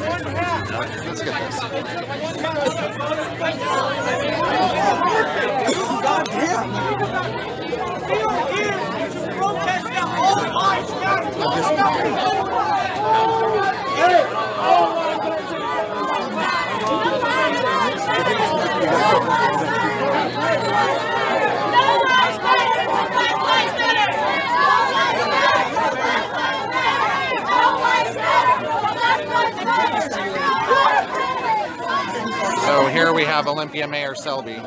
Let's get this. God damn! We are here to protest the whole life matter. So here we have Olympia Mayor Selby.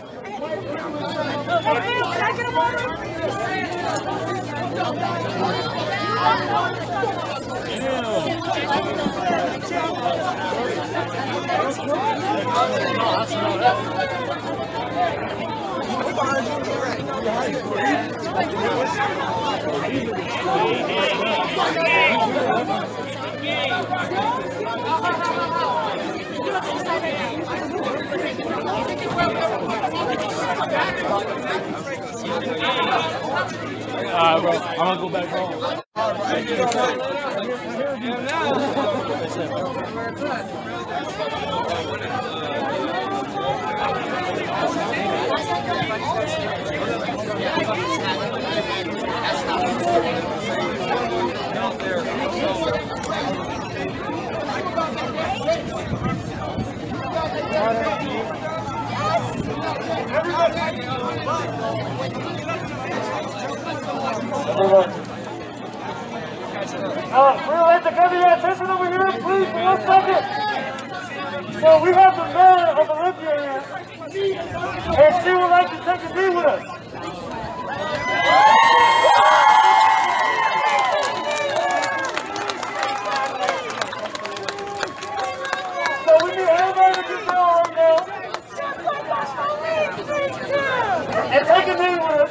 Bro, I'm gonna go back home. We'll let the governor attention over here, please, for 1 second. So we have the mayor of Olympia here, and she would like to take a seat with us. So we need everybody to get down right now and take a knee with us.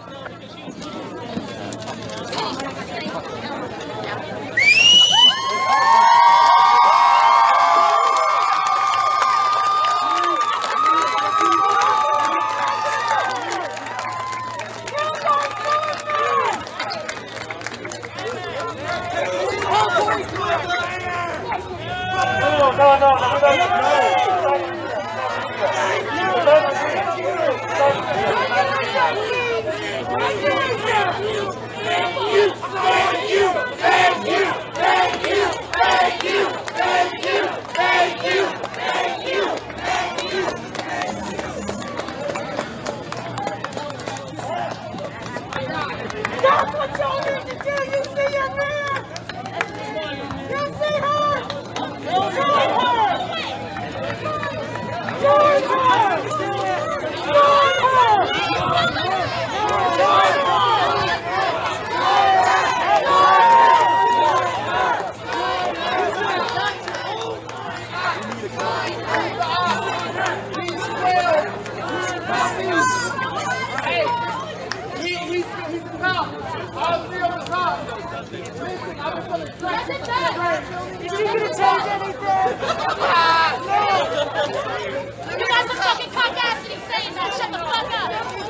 That's what y'all need to do! You see your man! You see her! Join her! Join her! Join her! Is she gonna change anything? You got some fucking cockacity saying that. Shut the fuck up.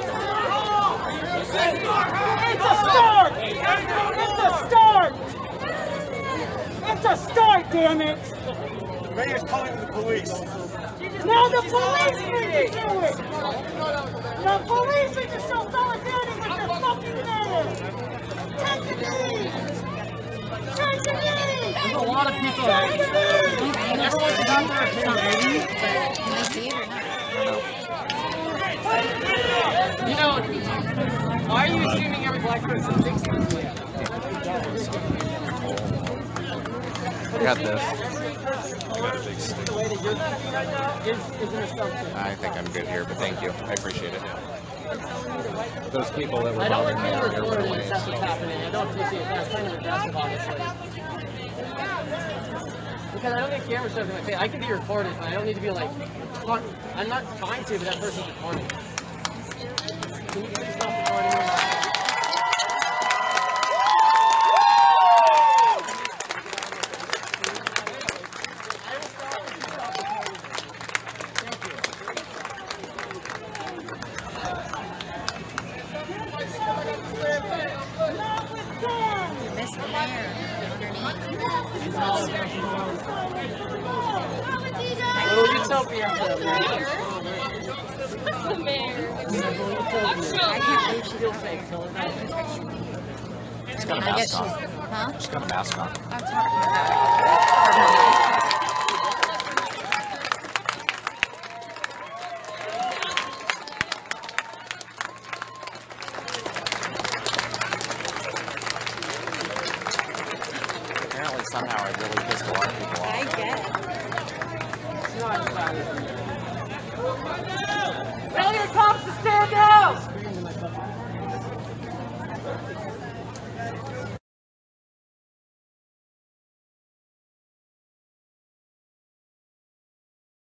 It's a start! It's a start! It's a start, damn it! The mayor's calling the police. Now the police need to do it! The police need to show solidarity with the fucking mayor! Take the knee! Take the knee! There's a lot of people. Everyone's got their opinion, maybe. Can I see it or not? You know, why are you assuming every black person thinks this way? I got this. The way that you're thinking right now is an assumption. I think I'm good here, but thank you. I appreciate it. Those people that were I don't bothering me agree with earlier the went word away. accept what's happening. I don't appreciate it. That's kind of aggressive, honestly. Because I don't get camera stuff in my face. I can be recorded, but I don't need to be like, fuck. I'm not trying to, but that person's recording. Can you please stop recording me? Mr. Mayor, underneath. Olympia. The mayor. I can't believe she feels fake. She's got a I guess mask she's, on. huh? She's got a mask on. I'm talking about Apparently, somehow, it really pissed a lot of people off. I get it. It's not as bad as